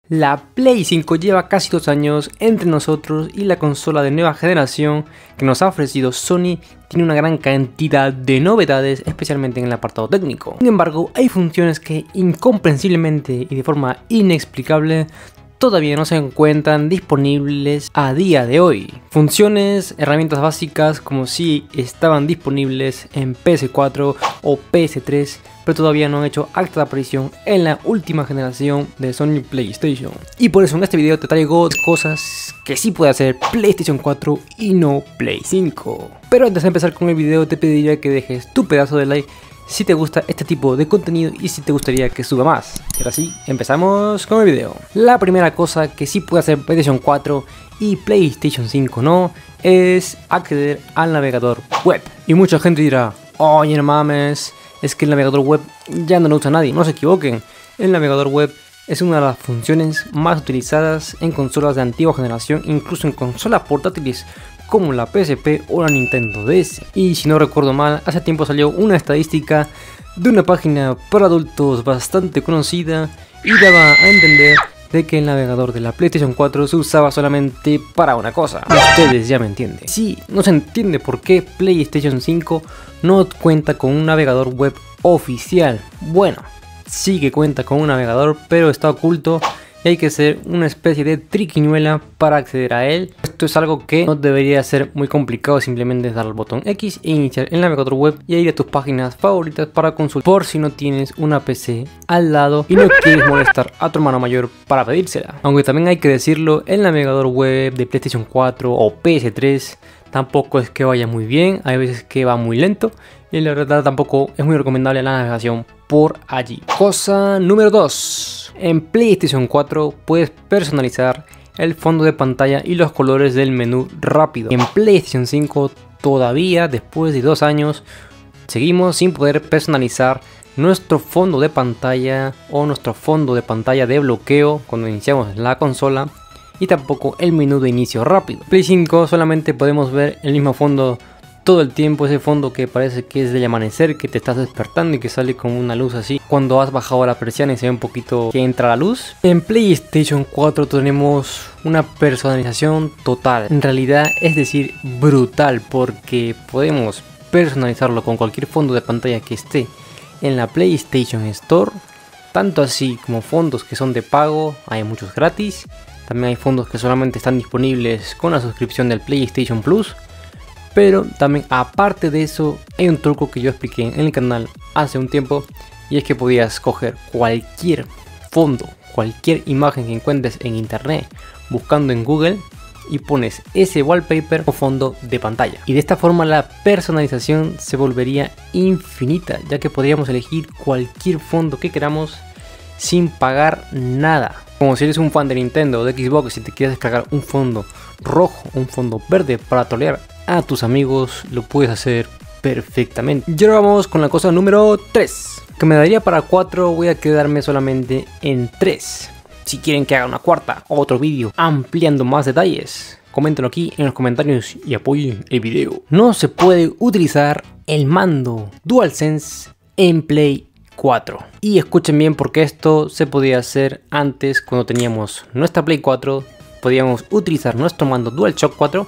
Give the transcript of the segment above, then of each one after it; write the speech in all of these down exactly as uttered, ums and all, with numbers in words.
La Play cinco lleva casi dos años entre nosotros y la consola de nueva generación que nos ha ofrecido Sony tiene una gran cantidad de novedades, especialmente en el apartado técnico. Sin embargo, hay funciones que incomprensiblemente y de forma inexplicable todavía no se encuentran disponibles a día de hoy. Funciones, herramientas básicas como si estaban disponibles en P S cuatro o P S tres, pero todavía no han hecho acta de aparición en la última generación de Sony PlayStation. Y por eso en este video te traigo cosas que sí puede hacer PlayStation cuatro y no Play cinco. Pero antes de empezar con el video te pediría que dejes tu pedazo de like si te gusta este tipo de contenido y si te gustaría que suba más. Y ahora sí, empezamos con el video. La primera cosa que sí puede hacer PlayStation cuatro y PlayStation cinco no es acceder al navegador web. Y mucha gente dirá, oye no mames, es que el navegador web ya no lo usa nadie. No se equivoquen, el navegador web es una de las funciones más utilizadas en consolas de antigua generación, incluso en consolas portátiles como la P S P o la Nintendo D S. Y si no recuerdo mal, hace tiempo salió una estadística de una página para adultos bastante conocida y daba a entender de que el navegador de la PlayStation cuatro se usaba solamente para una cosa. Ustedes ya me entienden. Sí, no se entiende por qué PlayStation cinco no cuenta con un navegador web oficial. Bueno, sí que cuenta con un navegador, pero está oculto y hay que hacer una especie de triquiñuela para acceder a él. Esto es algo que no debería ser muy complicado, simplemente dar al botón X e iniciar el navegador web y ir a tus páginas favoritas para consultar, por si no tienes una P C al lado y no quieres molestar a tu hermano mayor para pedírsela. Aunque también hay que decirlo, el navegador web de PlayStation cuatro o P S tres tampoco es que vaya muy bien, hay veces que va muy lento y la verdad tampoco es muy recomendable la navegación por allí. Cosa número dos. En PlayStation cuatro puedes personalizar el fondo de pantalla y los colores del menú rápido. En PlayStation cinco todavía, después de dos años, seguimos sin poder personalizar nuestro fondo de pantalla o nuestro fondo de pantalla de bloqueo cuando iniciamos la consola, y tampoco el menú de inicio rápido. Play cinco solamente podemos ver el mismo fondo todo el tiempo, ese fondo que parece que es del amanecer, que te estás despertando y que sale con una luz así cuando has bajado la persiana y se ve un poquito que entra la luz. En PlayStation cuatro tenemos una personalización total, en realidad es decir brutal, porque podemos personalizarlo con cualquier fondo de pantalla que esté en la PlayStation Store, tanto así como fondos que son de pago, hay muchos gratis, también hay fondos que solamente están disponibles con la suscripción del PlayStation Plus. Pero también aparte de eso hay un truco que yo expliqué en el canal hace un tiempo, y es que podías coger cualquier fondo, cualquier imagen que encuentres en internet buscando en Google y pones ese wallpaper o fondo de pantalla, y de esta forma la personalización se volvería infinita, ya que podríamos elegir cualquier fondo que queramos sin pagar nada. Como si eres un fan de Nintendo o de Xbox y te quieres descargar un fondo rojo, un fondo verde para trolear a tus amigos, lo puedes hacer perfectamente. Y ahora vamos con la cosa número tres, que me daría para cuatro, voy a quedarme solamente en tres. Si quieren que haga una cuarta o otro vídeo ampliando más detalles, coméntenlo aquí en los comentarios y apoyen el video. No se puede utilizar el mando DualSense en Play cuatro. Y escuchen bien, porque esto se podía hacer antes cuando teníamos nuestra Play cuatro. Podíamos utilizar nuestro mando DualShock cuatro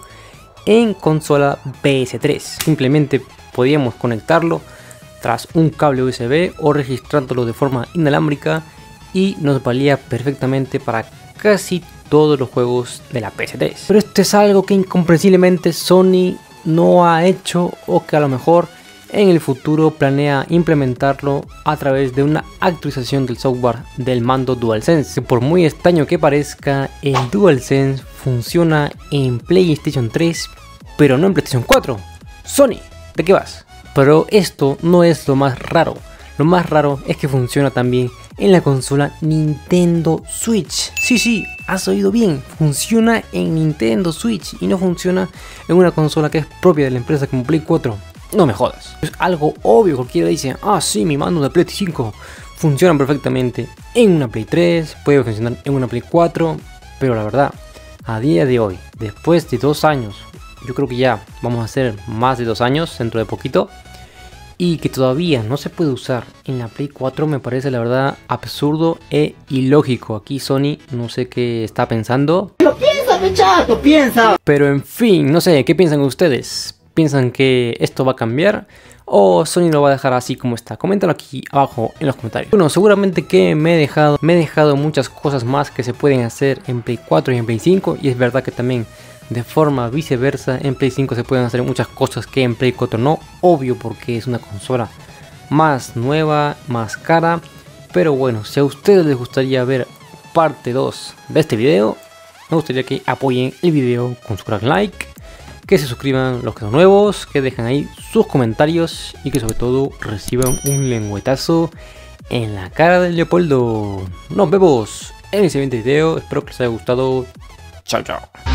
en consola P S tres. Simplemente podíamos conectarlo tras un cable U S B o registrándolo de forma inalámbrica y nos valía perfectamente para casi todos los juegos de la P S tres. Pero esto es algo que incomprensiblemente Sony no ha hecho, o que a lo mejor en el futuro planea implementarlo a través de una actualización del software del mando DualSense. Por muy extraño que parezca, el DualSense funciona en PlayStation tres, pero no en PlayStation cuatro. Sony, ¿de qué vas? Pero esto no es lo más raro. Lo más raro es que funciona también en la consola Nintendo Switch. Sí, sí, has oído bien. Funciona en Nintendo Switch y no funciona en una consola que es propia de la empresa como Play cuatro. No me jodas. Es algo obvio. Cualquiera dice, ah sí, mi mando de Play cinco funciona perfectamente en una Play tres, puede funcionar en una Play cuatro, pero la verdad, a día de hoy, después de dos años, yo creo que ya vamos a hacer más de dos años dentro de poquito, y que todavía no se puede usar en la Play cuatro me parece la verdad absurdo e ilógico. Aquí Sony no sé qué está pensando. Lo piensa, mi chato, piensa. Pero en fin, no sé, ¿qué piensan ustedes? ¿Piensan que esto va a cambiar? ¿O Sony lo va a dejar así como está? Coméntalo aquí abajo en los comentarios. Bueno, seguramente que me he dejado, me he dejado muchas cosas más que se pueden hacer en Play cuatro y en Play cinco. Y es verdad que también de forma viceversa en Play cinco se pueden hacer muchas cosas que en Play cuatro no. Obvio, porque es una consola más nueva, más cara. Pero bueno, si a ustedes les gustaría ver parte dos de este video, me gustaría que apoyen el video con su gran like, que se suscriban los que son nuevos, que dejen ahí sus comentarios y que sobre todo reciban un lengüetazo en la cara del Leopoldo. Nos vemos en el siguiente video, espero que les haya gustado. Chao, chao.